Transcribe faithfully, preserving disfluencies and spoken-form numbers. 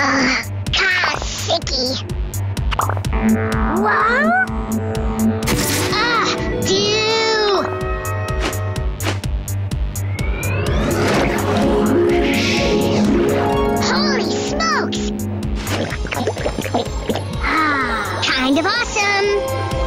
Ugh, ah, sicky. What? Ah, do. Holy smokes! Ah, kind of awesome.